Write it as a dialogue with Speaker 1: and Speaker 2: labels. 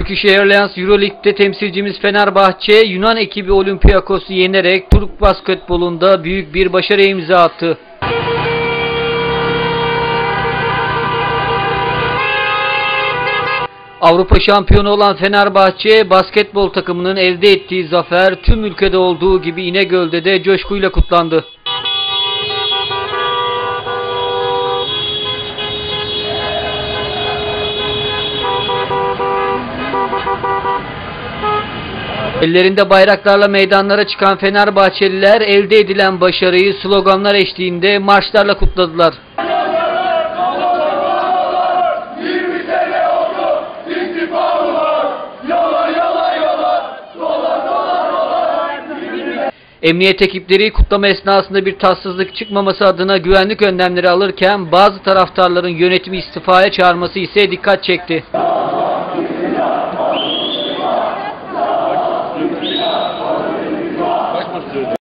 Speaker 1: Turkish Airlines Euroleague'de temsilcimiz Fenerbahçe, Yunan ekibi Olympiakos'u yenerek Türk basketbolunda büyük bir başarıya imza attı. Avrupa şampiyonu olan Fenerbahçe, basketbol takımının elde ettiği zafer tüm ülkede olduğu gibi İnegöl'de de coşkuyla kutlandı. Ellerinde bayraklarla meydanlara çıkan Fenerbahçeliler elde edilen başarıyı sloganlar eşliğinde marşlarla kutladılar. Emniyet ekipleri kutlama esnasında bir tatsızlık çıkmaması adına güvenlik önlemleri alırken bazı taraftarların yönetimi istifaya çağırması ise dikkat çekti.